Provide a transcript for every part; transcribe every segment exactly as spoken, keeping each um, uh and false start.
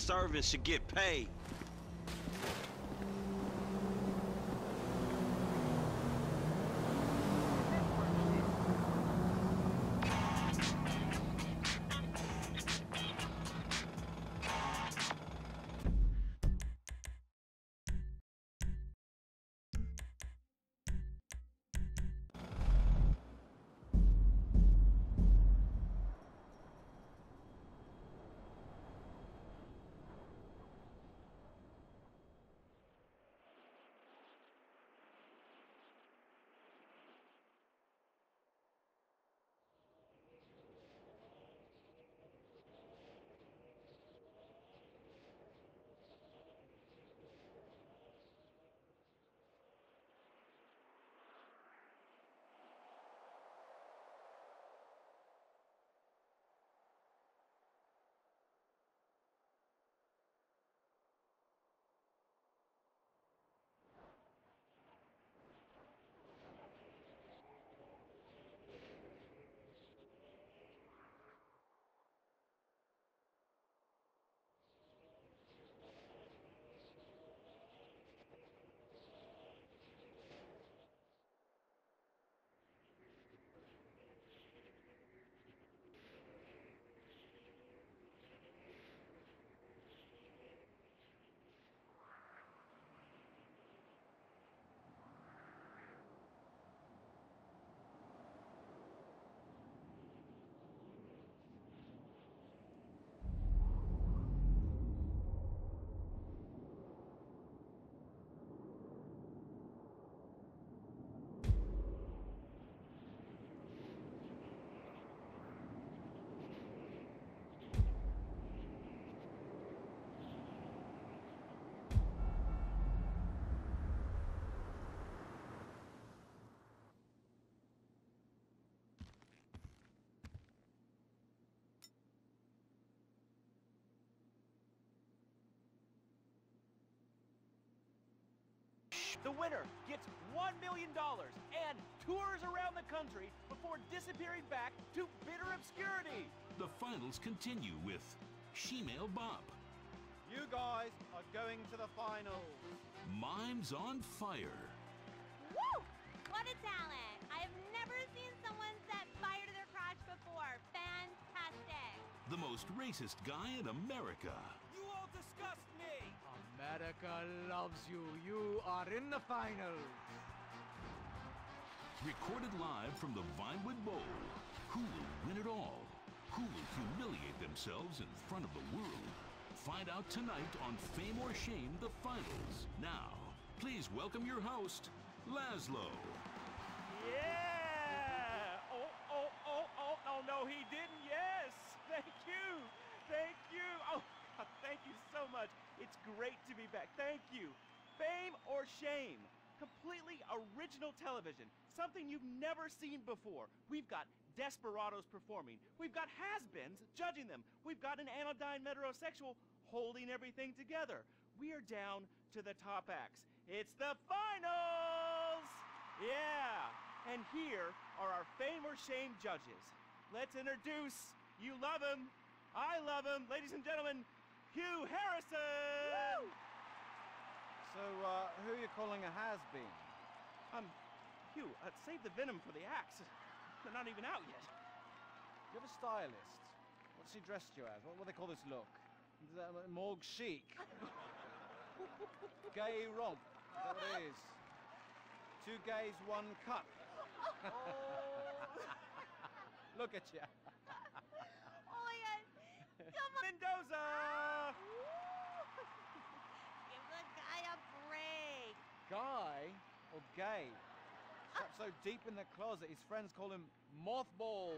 servants should get paid. The winner gets one million dollars and tours around the country before disappearing back to bitter obscurity. The finals continue with Shemale Bop. You guys are going to the finals. Mimes on Fire. Woo! What a talent! I have never seen someone set fire to their crotch before. Fantastic! The most racist guy in America. You all disgust me! America loves you. You are in the finals. Recorded live from the Vinewood Bowl. Who will win it all? Who will humiliate themselves in front of the world? Find out tonight on Fame or Shame, the finals. Now, please welcome your host, Laszlo. Yeah! Oh, oh, oh, oh, oh, no, he didn't. Yes! Thank you! Thank you! Oh, God, thank you so much. It's great to be back. Thank you. Fame or Shame. Completely original television. Something you've never seen before. We've got desperados performing. We've got has-beens judging them. We've got an anodyne metrosexual holding everything together. We are down to the top acts. It's the finals! Yeah! And here are our Fame or Shame judges. Let's introduce, you love him, I love him, ladies and gentlemen, Hugh Harrison! Woo! So, uh, who are you calling a has-been? Um, Hugh, uh, save the venom for the acts. They're not even out yet. You have a stylist. What's she dressed you as? What, what do they call this look? Is that, uh, morgue chic? Gay romp. Is that what it is? Two gays, one cup. Look at you. Oh my God! Come on! Mendoza! Give the guy a break. Guy or gay? Trapped so deep in the closet, his friends call him Mothball.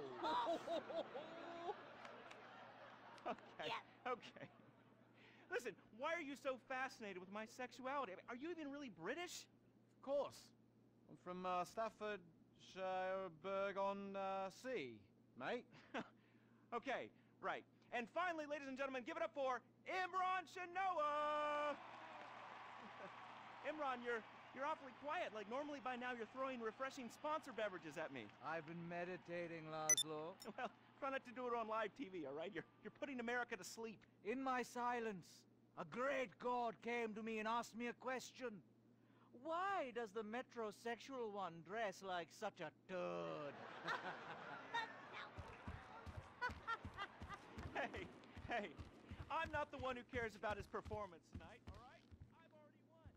Okay, Yeah. okay. Listen, why are you so fascinated with my sexuality? I mean, are you even really British? Of course. I'm from uh, Staffordshire on uh, Sea, mate. Okay, right. And finally, ladies and gentlemen, give it up for Imran Shinoa! Imran, you're you're awfully quiet. Like, normally by now you're throwing refreshing sponsor beverages at me. I've been meditating, Laszlo. Well, try not to do it on live T V, all right? You're, you're putting America to sleep. In my silence, a great god came to me and asked me a question. Why does the metrosexual one dress like such a turd? Hey, hey, I'm not the one who cares about his performance tonight, all right? I've already won.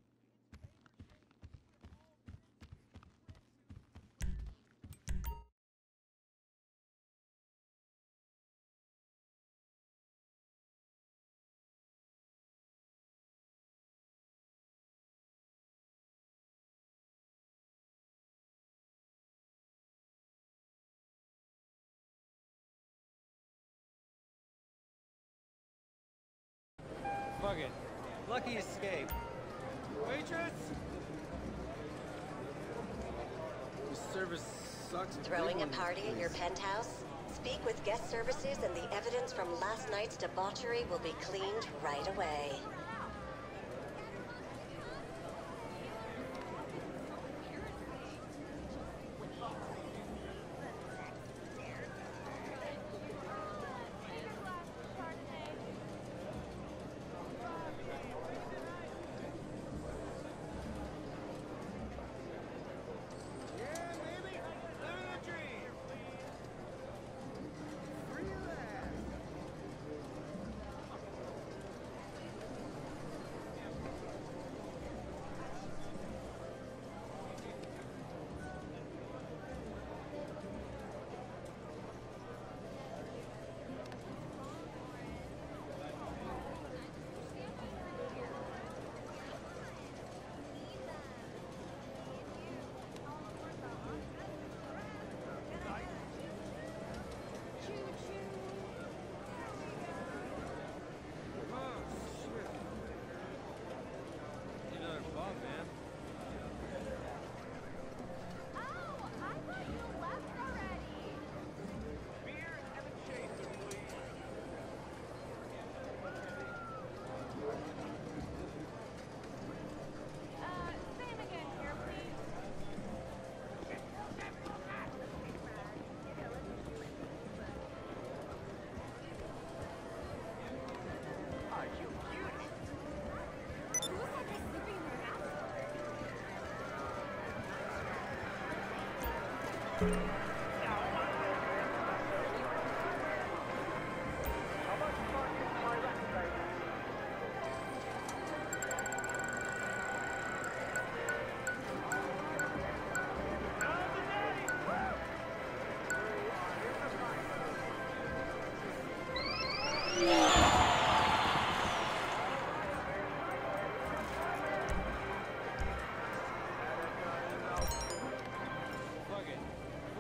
Fuck it. Lucky escape. Waitress! This service sucks. Throwing a party at your penthouse? Speak with guest services and the evidence from last night's debauchery will be cleaned right away.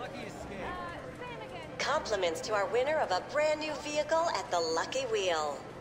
Compliments to our winner of a brand new vehicle at the Lucky Wheel.